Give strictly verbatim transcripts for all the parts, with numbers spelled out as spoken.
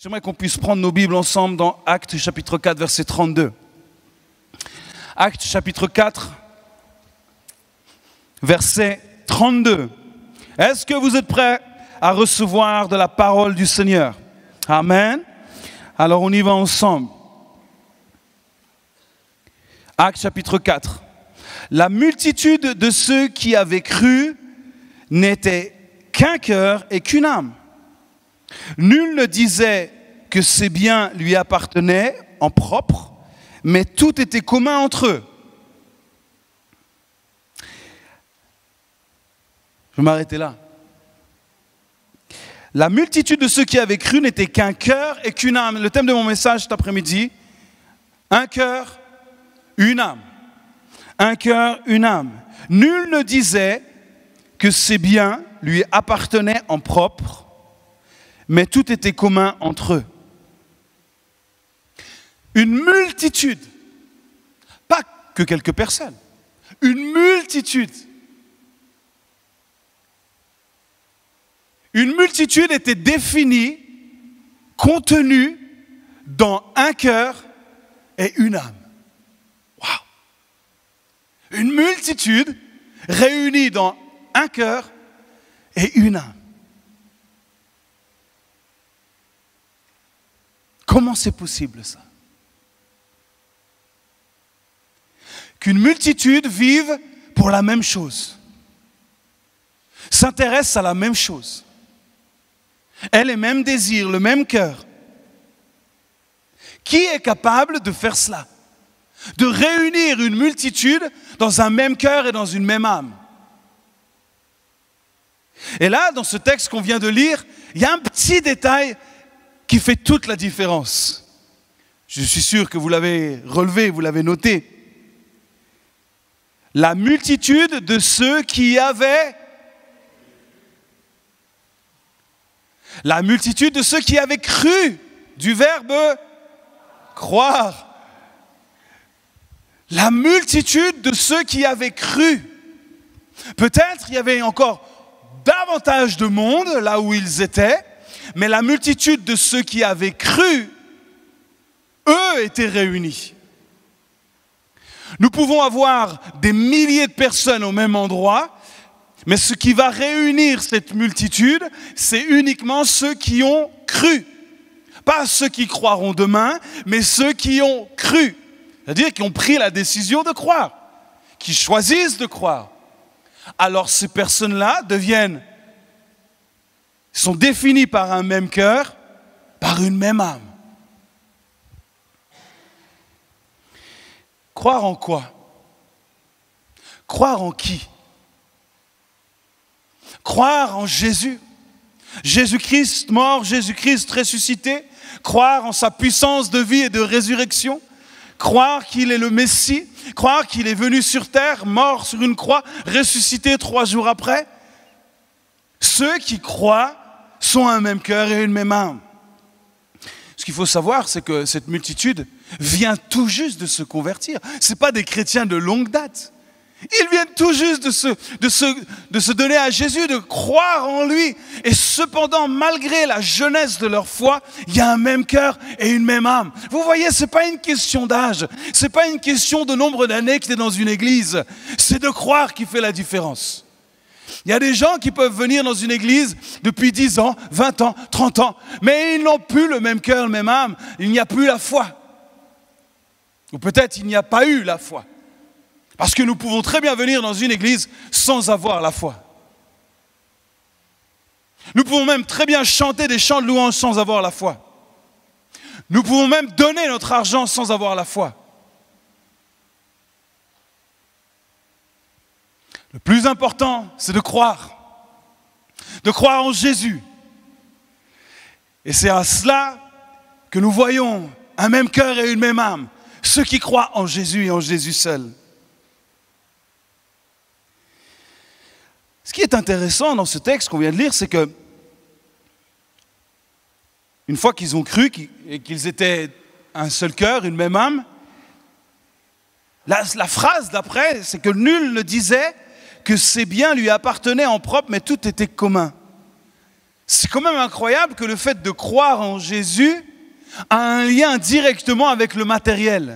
J'aimerais qu'on puisse prendre nos Bibles ensemble dans Actes chapitre quatre, verset trente-deux. Actes chapitre quatre, verset trente-deux. Est-ce que vous êtes prêts à recevoir de la parole du Seigneur? Amen. Alors on y va ensemble. Actes chapitre quatre. La multitude de ceux qui avaient cru n'était qu'un cœur et qu'une âme. Nul ne disait que ses biens lui appartenaient en propre, mais tout était commun entre eux. Je vais m'arrêter là. La multitude de ceux qui avaient cru n'était qu'un cœur et qu'une âme. Le thème de mon message cet après-midi, un cœur, une âme. Un cœur, une âme. Nul ne disait que ses biens lui appartenaient en propre, mais tout était commun entre eux. Une multitude, pas que quelques personnes, une multitude. Une multitude était définie, contenue dans un cœur et une âme. Waouh! Une multitude réunie dans un cœur et une âme. Comment c'est possible ça? Qu'une multitude vive pour la même chose, s'intéresse à la même chose, ait les mêmes désirs, le même cœur. Qui est capable de faire cela? De réunir une multitude dans un même cœur et dans une même âme. Et là, dans ce texte qu'on vient de lire, il y a un petit détail qui fait toute la différence. Je suis sûr que vous l'avez relevé, vous l'avez noté. La multitude de ceux qui avaient... La multitude de ceux qui avaient cru, du verbe croire. La multitude de ceux qui avaient cru. Peut-être il y avait encore davantage de monde là où ils étaient, mais la multitude de ceux qui avaient cru, eux étaient réunis. Nous pouvons avoir des milliers de personnes au même endroit, mais ce qui va réunir cette multitude, c'est uniquement ceux qui ont cru. Pas ceux qui croiront demain, mais ceux qui ont cru. C'est-à-dire qui ont pris la décision de croire, qui choisissent de croire. Alors ces personnes-là deviennent, sont définies par un même cœur, par une même âme. Croire en quoi? Croire en qui? Croire en Jésus. Jésus-Christ mort, Jésus-Christ ressuscité. Croire en sa puissance de vie et de résurrection. Croire qu'il est le Messie. Croire qu'il est venu sur terre, mort sur une croix, ressuscité trois jours après. Ceux qui croient sont un même cœur et une même âme. Ce qu'il faut savoir, c'est que cette multitude vient tout juste de se convertir. Ce ne sont pas des chrétiens de longue date. Ils viennent tout juste de se, de, se, de se donner à Jésus, de croire en lui. Et cependant, malgré la jeunesse de leur foi, il y a un même cœur et une même âme. Vous voyez, ce n'est pas une question d'âge. Ce n'est pas une question de nombre d'années que tu es dans une église. C'est de croire qui fait la différence. Il y a des gens qui peuvent venir dans une église depuis dix ans, vingt ans, trente ans, mais ils n'ont plus le même cœur, la même âme. Il n'y a plus la foi. Ou peut-être il n'y a pas eu la foi. Parce que nous pouvons très bien venir dans une église sans avoir la foi. Nous pouvons même très bien chanter des chants de louange sans avoir la foi. Nous pouvons même donner notre argent sans avoir la foi. Le plus important, c'est de croire. De croire en Jésus. Et c'est à cela que nous voyons un même cœur et une même âme. Ceux qui croient en Jésus et en Jésus seul. Ce qui est intéressant dans ce texte qu'on vient de lire, c'est que une fois qu'ils ont cru et qu'ils étaient un seul cœur, une même âme, la, la phrase d'après, c'est que nul ne disait que ses biens lui appartenaient en propre, mais tout était commun. C'est quand même incroyable que le fait de croire en Jésus a un lien directement avec le matériel.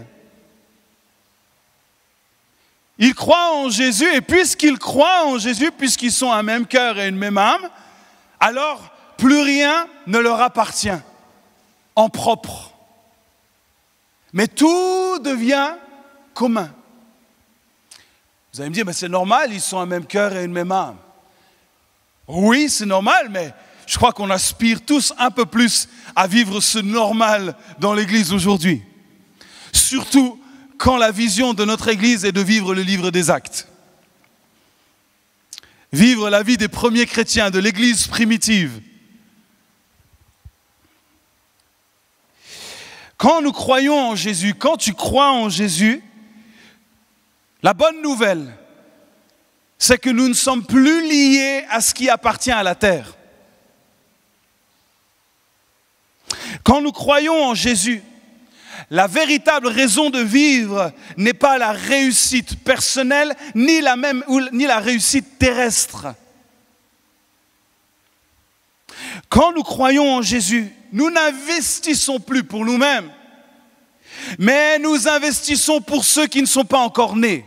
Ils croient en Jésus, et puisqu'ils croient en Jésus, puisqu'ils sont un même cœur et une même âme, alors plus rien ne leur appartient en propre. Mais tout devient commun. Vous allez me dire, mais c'est normal, ils sont un même cœur et une même âme. Oui, c'est normal, mais je crois qu'on aspire tous un peu plus à vivre ce normal dans l'Église aujourd'hui. Surtout quand la vision de notre Église est de vivre le livre des Actes. Vivre la vie des premiers chrétiens, de l'Église primitive. Quand nous croyons en Jésus, quand tu crois en Jésus, la bonne nouvelle, c'est que nous ne sommes plus liés à ce qui appartient à la terre. Quand nous croyons en Jésus, la véritable raison de vivre n'est pas la réussite personnelle, ni la même, ni la réussite terrestre. Quand nous croyons en Jésus, nous n'investissons plus pour nous-mêmes, mais nous investissons pour ceux qui ne sont pas encore nés.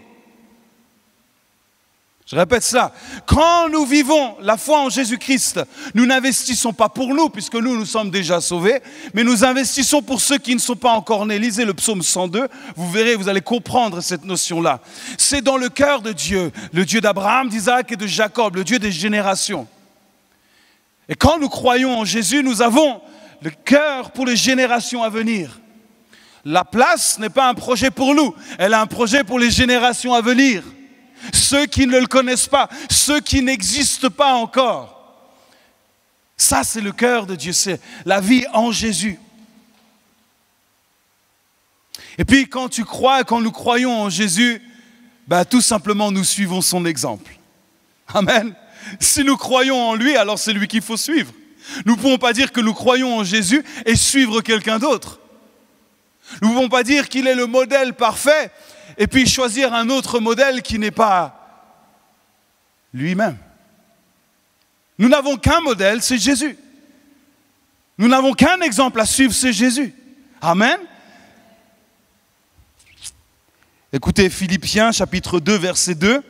Je répète cela. Quand nous vivons la foi en Jésus-Christ, nous n'investissons pas pour nous, puisque nous, nous sommes déjà sauvés, mais nous investissons pour ceux qui ne sont pas encore nés. Lisez le psaume cent deux, vous verrez, vous allez comprendre cette notion-là. C'est dans le cœur de Dieu, le Dieu d'Abraham, d'Isaac et de Jacob, le Dieu des générations. Et quand nous croyons en Jésus, nous avons le cœur pour les générations à venir. La place n'est pas un projet pour nous, elle est un projet pour les générations à venir. Ceux qui ne le connaissent pas, ceux qui n'existent pas encore. Ça, c'est le cœur de Dieu, c'est la vie en Jésus. Et puis, quand tu crois, quand nous croyons en Jésus, ben, tout simplement, nous suivons son exemple. Amen. Si nous croyons en lui, alors c'est lui qu'il faut suivre. Nous ne pouvons pas dire que nous croyons en Jésus et suivre quelqu'un d'autre. Nous ne pouvons pas dire qu'il est le modèle parfait et puis choisir un autre modèle qui n'est pas lui-même. Nous n'avons qu'un modèle, c'est Jésus. Nous n'avons qu'un exemple à suivre, c'est Jésus. Amen. Écoutez Philippiens chapitre deux, verset deux.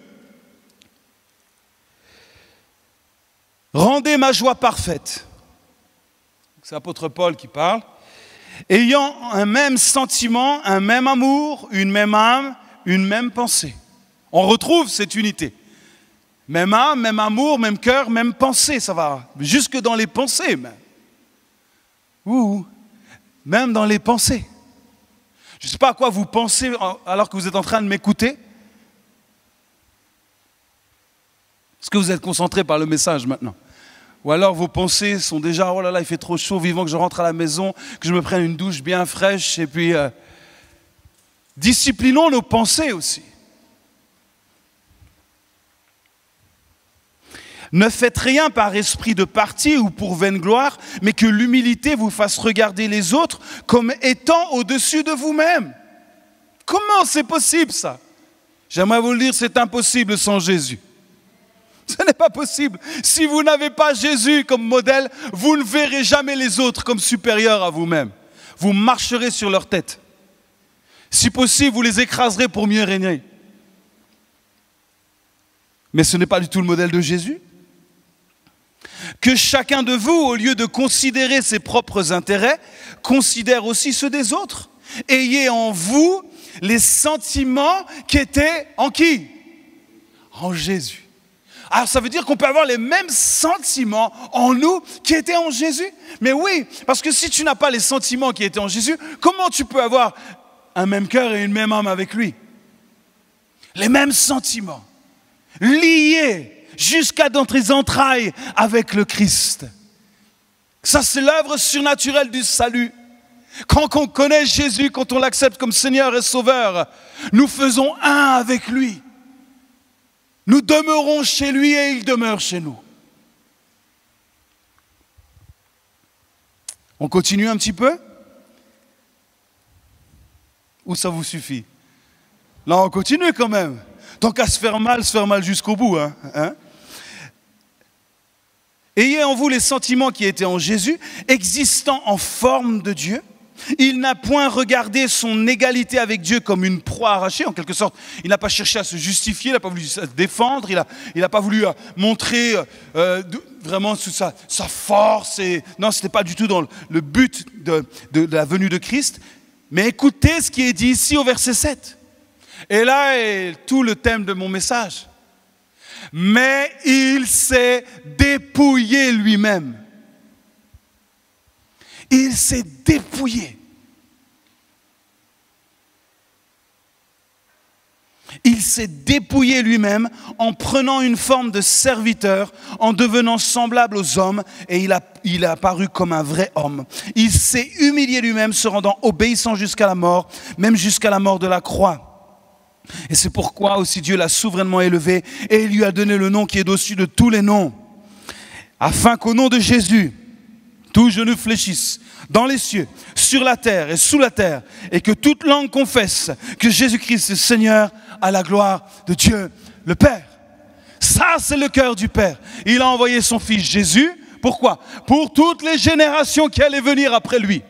Rendez ma joie parfaite. C'est l'apôtre Paul qui parle. Ayant un même sentiment, un même amour, une même âme, une même pensée. On retrouve cette unité. Même âme, même amour, même cœur, même pensée. Ça va jusque dans les pensées même. Ouh, même dans les pensées. Je ne sais pas à quoi vous pensez alors que vous êtes en train de m'écouter. Est-ce que vous êtes concentré par le message maintenant? Ou alors vos pensées sont déjà, oh là là, il fait trop chaud, vivant que je rentre à la maison, que je me prenne une douche bien fraîche. Et puis, euh, disciplinons nos pensées aussi. Ne faites rien par esprit de parti ou pour vaine gloire, mais que l'humilité vous fasse regarder les autres comme étant au-dessus de vous-même. Comment c'est possible ça? J'aimerais vous le dire, c'est impossible sans Jésus. Ce n'est pas possible. Si vous n'avez pas Jésus comme modèle, vous ne verrez jamais les autres comme supérieurs à vous-même. Vous marcherez sur leur tête. Si possible, vous les écraserez pour mieux régner. Mais ce n'est pas du tout le modèle de Jésus. Que chacun de vous, au lieu de considérer ses propres intérêts, considère aussi ceux des autres. Ayez en vous les sentiments qui étaient en qui? En Jésus. Alors ça veut dire qu'on peut avoir les mêmes sentiments en nous qui étaient en Jésus. Mais oui, parce que si tu n'as pas les sentiments qui étaient en Jésus, comment tu peux avoir un même cœur et une même âme avec lui? Les mêmes sentiments, liés jusqu'à dans tes entrailles avec le Christ. Ça, c'est l'œuvre surnaturelle du salut. Quand on connaît Jésus, quand on l'accepte comme Seigneur et Sauveur, nous faisons un avec lui. Nous demeurons chez lui et il demeure chez nous. On continue un petit peu? Ou ça vous suffit? Là, on continue quand même. Tant qu'à se faire mal, se faire mal jusqu'au bout. Hein, hein? Ayez en vous les sentiments qui étaient en Jésus, existant en forme de Dieu. Il n'a point regardé son égalité avec Dieu comme une proie arrachée, en quelque sorte. Il n'a pas cherché à se justifier, il n'a pas voulu se défendre, il n'a il a pas voulu euh, montrer euh, de, vraiment sous sa, sa force. Et, non, ce n'était pas du tout dans le, le but de, de, de la venue de Christ. Mais écoutez ce qui est dit ici au verset sept. Et là est tout le thème de mon message. Mais il s'est dépouillé lui-même. Il s'est dépouillé. Il s'est dépouillé lui-même en prenant une forme de serviteur, en devenant semblable aux hommes, et il a, il a apparu comme un vrai homme. Il s'est humilié lui-même, se rendant obéissant jusqu'à la mort, même jusqu'à la mort de la croix. Et c'est pourquoi aussi Dieu l'a souverainement élevé et il lui a donné le nom qui est au-dessus de tous les noms, afin qu'au nom de Jésus, tout genou fléchisse dans les cieux, sur la terre et sous la terre, et que toute langue confesse que Jésus-Christ est Seigneur, à la gloire de Dieu le Père. Ça, c'est le cœur du Père. Il a envoyé son Fils Jésus. Pourquoi? Pour toutes les générations qui allaient venir après lui.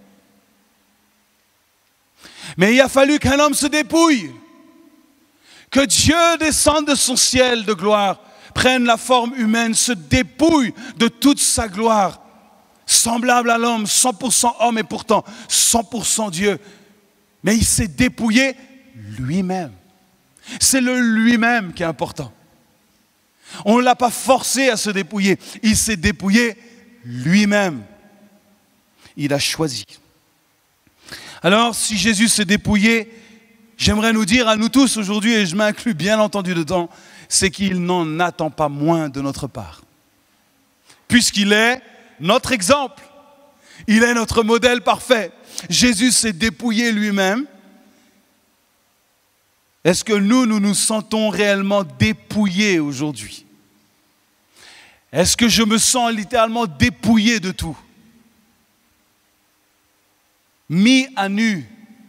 Mais il a fallu qu'un homme se dépouille, que Dieu descende de son ciel de gloire, prenne la forme humaine, se dépouille de toute sa gloire, semblable à l'homme, cent pour cent homme et pourtant cent pour cent Dieu. Mais il s'est dépouillé lui-même. C'est le lui-même qui est important. On ne l'a pas forcé à se dépouiller. Il s'est dépouillé lui-même. Il a choisi. Alors, si Jésus s'est dépouillé, j'aimerais nous dire à nous tous aujourd'hui, et je m'inclus bien entendu dedans, c'est qu'il n'en attend pas moins de notre part. Puisqu'il est notre exemple. Il est notre modèle parfait. Jésus s'est dépouillé lui-même. Est-ce que nous, nous nous sentons réellement dépouillés aujourd'hui? Est-ce que je me sens littéralement dépouillé de tout? Mis à nu?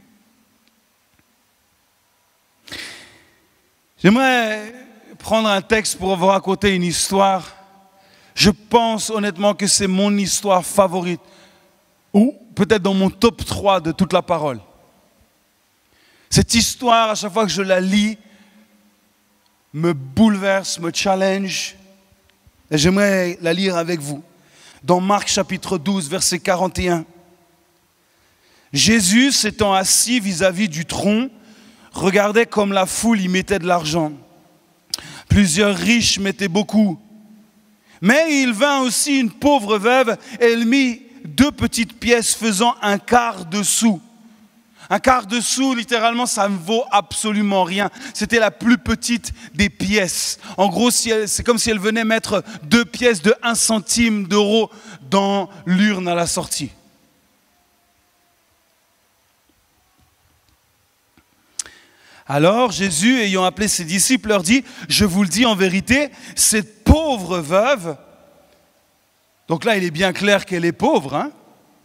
J'aimerais prendre un texte pour vous raconter une histoire. Je pense honnêtement que c'est mon histoire favorite, ou peut-être dans mon top trois de toute la parole. Cette histoire, à chaque fois que je la lis, me bouleverse, me challenge. Et j'aimerais la lire avec vous. Dans Marc chapitre douze, verset quarante et un. Jésus, s'étant assis vis-à-vis du tronc, regardait comme la foule y mettait de l'argent. Plusieurs riches mettaient beaucoup. Mais il vint aussi une pauvre veuve et elle mit deux petites pièces faisant un quart de sou. Un quart de sou, littéralement, ça ne vaut absolument rien. C'était la plus petite des pièces. En gros, si elle, c'est comme si elle venait mettre deux pièces de un centime d'euro dans l'urne à la sortie. Alors Jésus, ayant appelé ses disciples, leur dit, je vous le dis en vérité, cette pauvre veuve, donc là il est bien clair qu'elle est pauvre, hein,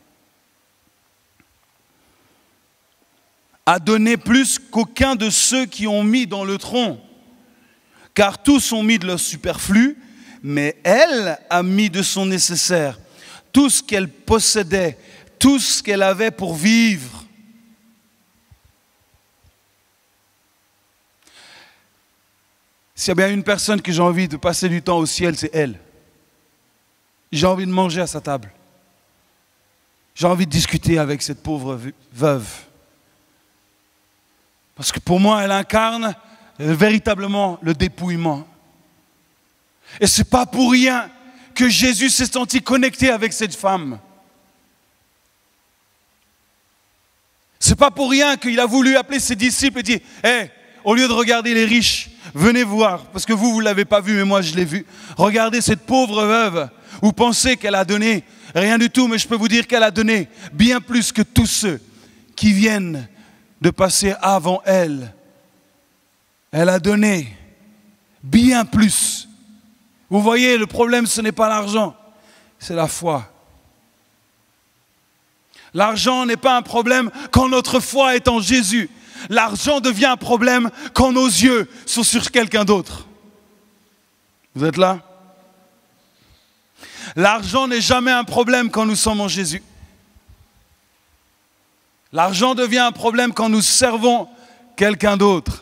a donné plus qu'aucun de ceux qui ont mis dans le tronc, car tous ont mis de leur superflu, mais elle a mis de son nécessaire, tout ce qu'elle possédait, tout ce qu'elle avait pour vivre. S'il y a bien une personne que j'ai envie de passer du temps au ciel, c'est elle. J'ai envie de manger à sa table. J'ai envie de discuter avec cette pauvre veuve. Parce que pour moi, elle incarne véritablement le dépouillement. Et ce n'est pas pour rien que Jésus s'est senti connecté avec cette femme. Ce n'est pas pour rien qu'il a voulu appeler ses disciples et dire « Hé, au lieu de regarder les riches, venez voir, parce que vous, vous ne l'avez pas vu, mais moi, je l'ai vu. Regardez cette pauvre veuve. Vous pensez qu'elle a donné rien du tout, mais je peux vous dire qu'elle a donné bien plus que tous ceux qui viennent de passer avant elle. Elle a donné bien plus. Vous voyez, le problème, ce n'est pas l'argent, c'est la foi. L'argent n'est pas un problème quand notre foi est en Jésus. L'argent devient un problème quand nos yeux sont sur quelqu'un d'autre. Vous êtes là? L'argent n'est jamais un problème quand nous sommes en Jésus. L'argent devient un problème quand nous servons quelqu'un d'autre.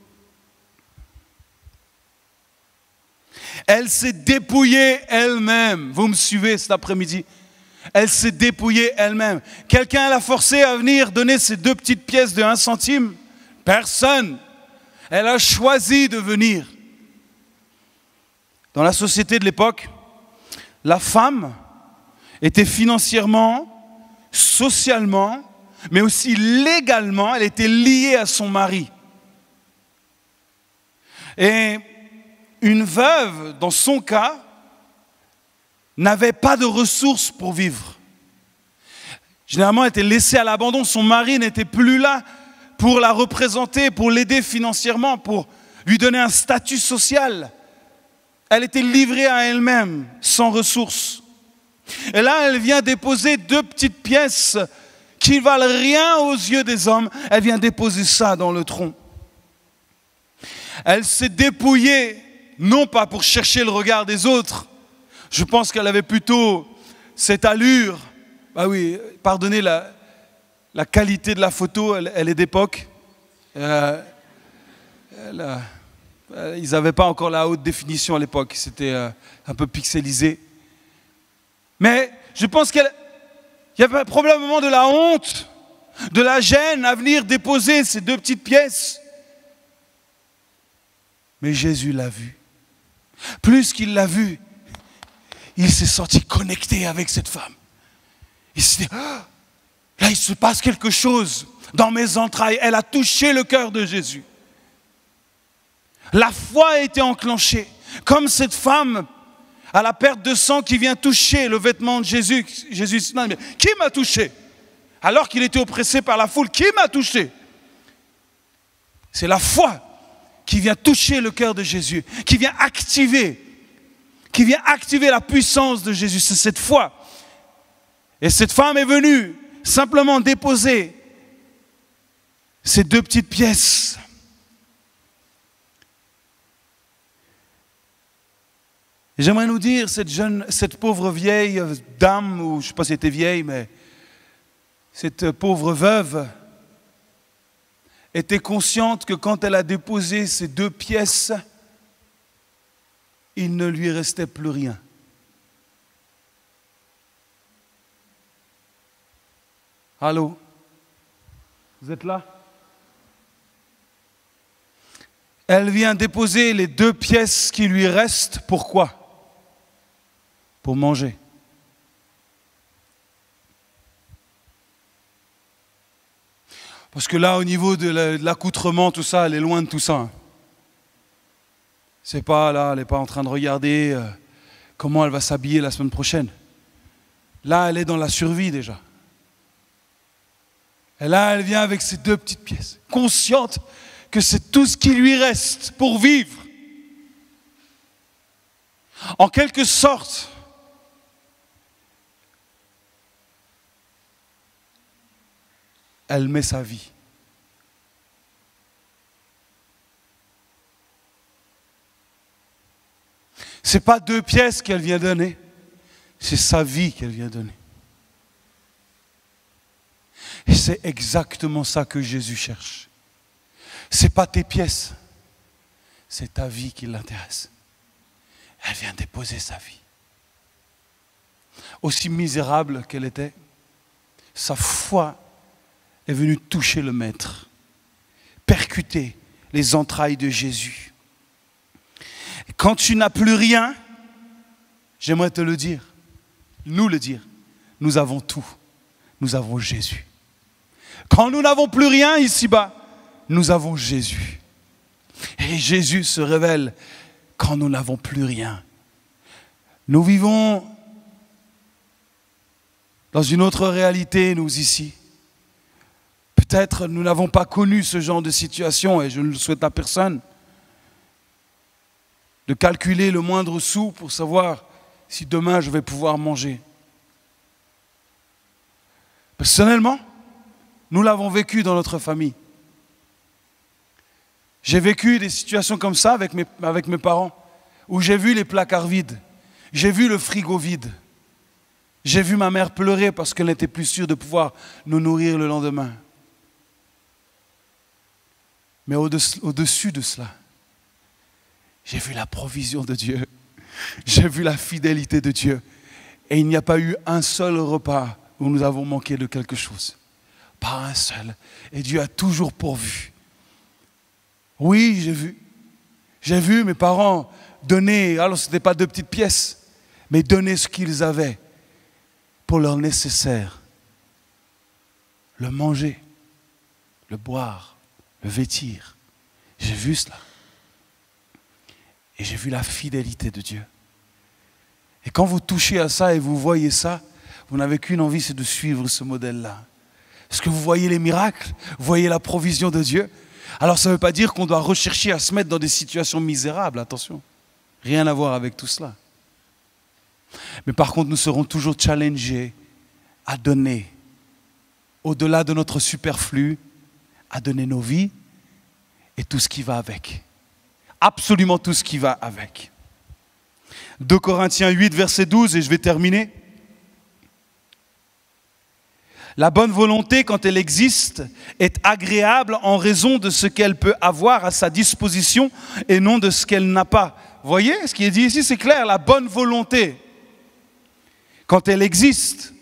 Elle s'est dépouillée elle-même. Vous me suivez cet après-midi? Elle s'est dépouillée elle-même. Quelqu'un l'a forcée à venir donner ses deux petites pièces de un centime? Personne. Elle a choisi de venir. Dans la société de l'époque, la femme était financièrement, socialement, mais aussi légalement, elle était liée à son mari. Et une veuve, dans son cas, n'avait pas de ressources pour vivre. Généralement, elle était laissée à l'abandon. Son mari n'était plus là pour la représenter, pour l'aider financièrement, pour lui donner un statut social. Elle était livrée à elle-même, sans ressources. Et là, elle vient déposer deux petites pièces qui ne valent rien aux yeux des hommes. Elle vient déposer ça dans le tronc. Elle s'est dépouillée, non pas pour chercher le regard des autres. Je pense qu'elle avait plutôt cette allure. Bah oui, pardonnez la, la qualité de la photo, elle, elle est d'époque. Euh, elle, euh, ils n'avaient pas encore la haute définition à l'époque, c'était euh, un peu pixelisé. Mais je pense qu'elle... Il y avait probablement de la honte, de la gêne à venir déposer ces deux petites pièces. Mais Jésus l'a vu. Plus qu'il l'a vu, il s'est senti connecté avec cette femme. Il s'est dit, ah, là il se passe quelque chose dans mes entrailles. Elle a touché le cœur de Jésus. La foi a été enclenchée. Comme cette femme à la perte de sang qui vient toucher le vêtement de Jésus. Jésus dit, qui m'a touché? Alors qu'il était oppressé par la foule, qui m'a touché? C'est la foi qui vient toucher le cœur de Jésus, qui vient activer, qui vient activer la puissance de Jésus. C'est cette foi. Et cette femme est venue simplement déposer ces deux petites pièces. Et j'aimerais nous dire, cette jeune, cette pauvre vieille dame, ou je ne sais pas si elle était vieille, mais cette pauvre veuve était consciente que quand elle a déposé ces deux pièces, il ne lui restait plus rien. Allô? Vous êtes là? Elle vient déposer les deux pièces qui lui restent. Pourquoi? Pour manger. Parce que là, au niveau de l'accoutrement, tout ça, elle est loin de tout ça. C'est pas là, elle n'est pas en train de regarder euh, comment elle va s'habiller la semaine prochaine. Là, elle est dans la survie déjà. Et là, elle vient avec ses deux petites pièces, consciente que c'est tout ce qui lui reste pour vivre. En quelque sorte, elle met sa vie. Ce n'est pas deux pièces qu'elle vient donner, c'est sa vie qu'elle vient donner. Et c'est exactement ça que Jésus cherche. Ce n'est pas tes pièces, c'est ta vie qui l'intéresse. Elle vient déposer sa vie. Aussi misérable qu'elle était, sa foi est venue toucher le Maître, percuter les entrailles de Jésus. Et quand tu n'as plus rien, j'aimerais te le dire, nous le dire, nous avons tout, nous avons Jésus. Quand nous n'avons plus rien ici-bas, nous avons Jésus. Et Jésus se révèle quand nous n'avons plus rien. Nous vivons dans une autre réalité, nous ici. Peut-être nous n'avons pas connu ce genre de situation, et je ne le souhaite à personne, de calculer le moindre sou pour savoir si demain je vais pouvoir manger. Personnellement, nous l'avons vécu dans notre famille. J'ai vécu des situations comme ça avec mes, avec mes parents, où j'ai vu les placards vides, j'ai vu le frigo vide. J'ai vu ma mère pleurer parce qu'elle n'était plus sûre de pouvoir nous nourrir le lendemain. Mais au-dessus de cela, j'ai vu la provision de Dieu. J'ai vu la fidélité de Dieu. Et il n'y a pas eu un seul repas où nous avons manqué de quelque chose. Pas un seul. Et Dieu a toujours pourvu. Oui, j'ai vu. J'ai vu mes parents donner, alors ce n'était pas deux petites pièces, mais donner ce qu'ils avaient pour leur nécessaire. Le manger, le boire, le vêtir. J'ai vu cela. Et j'ai vu la fidélité de Dieu. Et quand vous touchez à ça et vous voyez ça, vous n'avez qu'une envie, c'est de suivre ce modèle-là. Parce que vous voyez les miracles, vous voyez la provision de Dieu. Alors ça ne veut pas dire qu'on doit rechercher à se mettre dans des situations misérables, attention. Rien à voir avec tout cela. Mais par contre, nous serons toujours challengés à donner, au-delà de notre superflu, à donner nos vies et tout ce qui va avec. Absolument tout ce qui va avec. deux Corinthiens huit, verset douze, et je vais terminer. La bonne volonté, quand elle existe, est agréable en raison de ce qu'elle peut avoir à sa disposition et non de ce qu'elle n'a pas. Vous voyez, ce qui est dit ici, c'est clair, la bonne volonté, quand elle existe,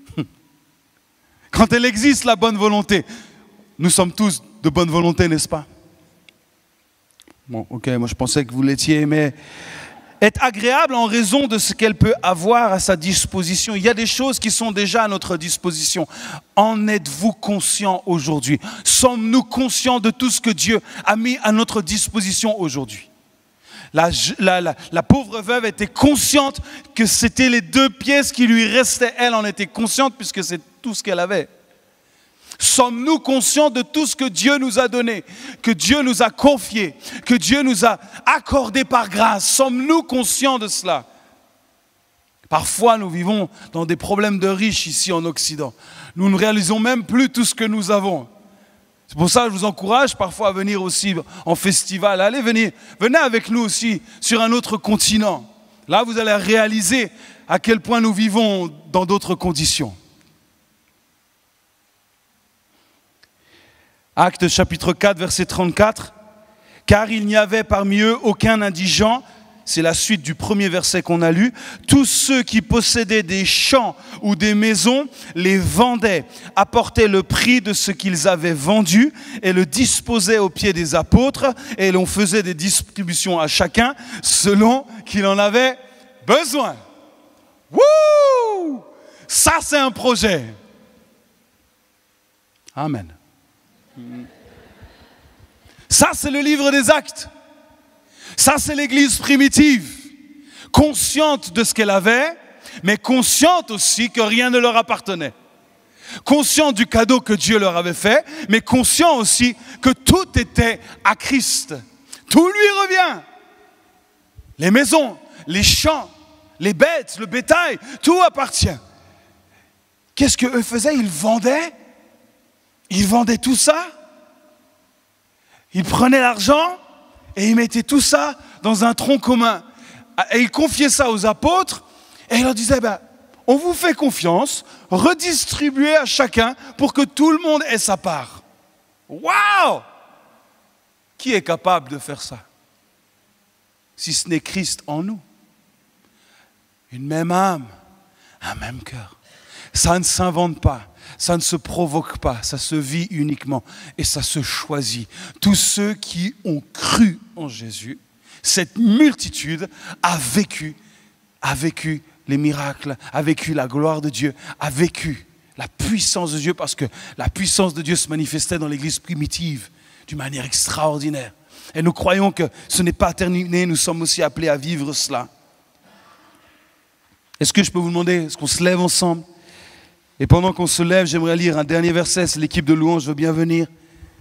quand elle existe, la bonne volonté, nous sommes tous de bonne volonté, n'est-ce pas? Bon, ok, moi je pensais que vous l'étiez, mais est agréable en raison de ce qu'elle peut avoir à sa disposition. Il y a des choses qui sont déjà à notre disposition. En êtes-vous conscients aujourd'hui? Sommes-nous conscients de tout ce que Dieu a mis à notre disposition aujourd'hui? La, la, la, la pauvre veuve était consciente que c'était les deux pièces qui lui restaient. Elle en était consciente puisque c'est tout ce qu'elle avait. Sommes-nous conscients de tout ce que Dieu nous a donné, que Dieu nous a confié, que Dieu nous a accordé par grâce? Sommes-nous conscients de cela? Parfois, nous vivons dans des problèmes de riches ici en Occident. Nous ne réalisons même plus tout ce que nous avons. C'est pour ça que je vous encourage parfois à venir aussi en festival. Allez, venez, venez avec nous aussi sur un autre continent. Là, vous allez réaliser à quel point nous vivons dans d'autres conditions. Actes chapitre quatre, verset trente-quatre. « Car il n'y avait parmi eux aucun indigent », c'est la suite du premier verset qu'on a lu, « tous ceux qui possédaient des champs ou des maisons les vendaient, apportaient le prix de ce qu'ils avaient vendu et le disposaient aux pieds des apôtres et l'on faisait des distributions à chacun selon qu'il en avait besoin. » Wouh! Ça, c'est un projet. Amen. Ça, c'est le livre des Actes. Ça, c'est l'église primitive, consciente de ce qu'elle avait, mais consciente aussi que rien ne leur appartenait. Consciente du cadeau que Dieu leur avait fait, mais conscient aussi que tout était à Christ. Tout lui revient. Les maisons, les champs, les bêtes, le bétail, tout appartient. Qu'est-ce qu'eux faisaient? Ils vendaient. Ils vendaient tout ça. Ils prenaient l'argent et ils mettaient tout ça dans un tronc commun. Et ils confiaient ça aux apôtres et ils leur disaient, ben, on vous fait confiance, redistribuez à chacun pour que tout le monde ait sa part. Waouh! Qui est capable de faire ça? Si ce n'est Christ en nous. Une même âme, un même cœur. Ça ne s'invente pas. Ça ne se provoque pas, ça se vit uniquement et ça se choisit. Tous ceux qui ont cru en Jésus, cette multitude a vécu, a vécu les miracles, a vécu la gloire de Dieu, a vécu la puissance de Dieu parce que la puissance de Dieu se manifestait dans l'église primitive d'une manière extraordinaire. Et nous croyons que ce n'est pas terminé, nous sommes aussi appelés à vivre cela. Est-ce que je peux vous demander, est-ce qu'on se lève ensemble? Et pendant qu'on se lève, j'aimerais lire un dernier verset, c'est l'équipe de louange, veut bien venir.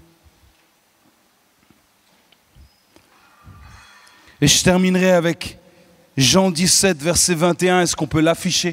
Et je terminerai avec Jean dix-sept, verset vingt et un, est-ce qu'on peut l'afficher?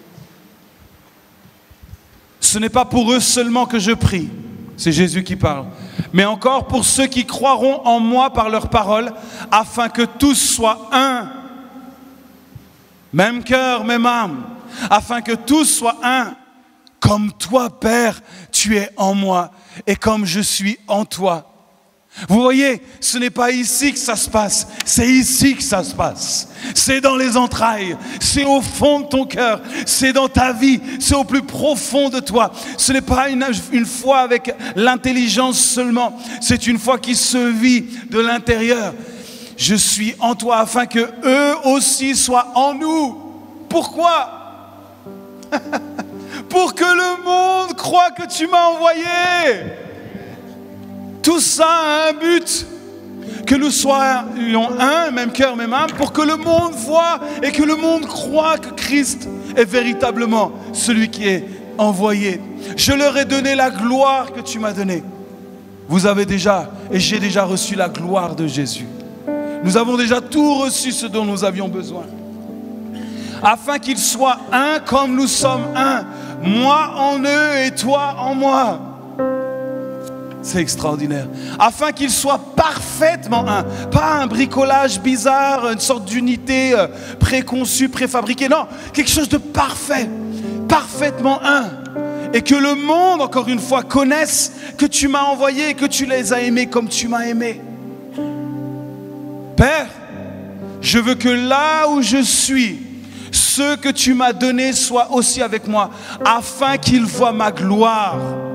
Ce n'est pas pour eux seulement que je prie, c'est Jésus qui parle, mais encore pour ceux qui croiront en moi par leur parole, afin que tous soient un, même cœur, même âme, afin que tous soient un, comme toi, Père, tu es en moi, et comme je suis en toi. Vous voyez, ce n'est pas ici que ça se passe, c'est ici que ça se passe. C'est dans les entrailles, c'est au fond de ton cœur, c'est dans ta vie, c'est au plus profond de toi. Ce n'est pas une, une foi avec l'intelligence seulement, c'est une foi qui se vit de l'intérieur. Je suis en toi afin que eux aussi soient en nous. Pourquoi? Pour que le monde croie que tu m'as envoyé. Tout ça a un but, que nous soyons un, même cœur, même âme, pour que le monde voit et que le monde croit que Christ est véritablement celui qui est envoyé. Je leur ai donné la gloire que tu m'as donnée. Vous avez déjà, et j'ai déjà reçu la gloire de Jésus. Nous avons déjà tout reçu ce dont nous avions besoin. Afin qu'ils soient un comme nous sommes un, moi en eux et toi en moi. C'est extraordinaire. Afin qu'ils soient parfaitement un. Pas un bricolage bizarre, une sorte d'unité préconçue, préfabriquée. Non, quelque chose de parfait. Parfaitement un. Et que le monde, encore une fois, connaisse que tu m'as envoyé et que tu les as aimés comme tu m'as aimé. Père, je veux que là où je suis, ceux que tu m'as donnés soient aussi avec moi, afin qu'ils voient ma gloire.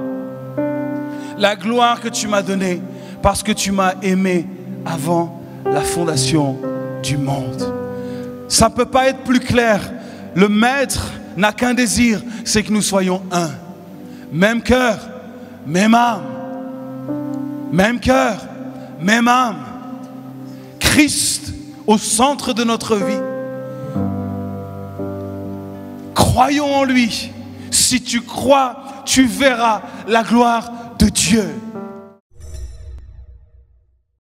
La gloire que tu m'as donnée parce que tu m'as aimé avant la fondation du monde. Ça ne peut pas être plus clair. Le Maître n'a qu'un désir, c'est que nous soyons un. Même cœur, même âme. Même cœur, même âme. Christ au centre de notre vie. Croyons en lui. Si tu crois, tu verras la gloire de Dieu.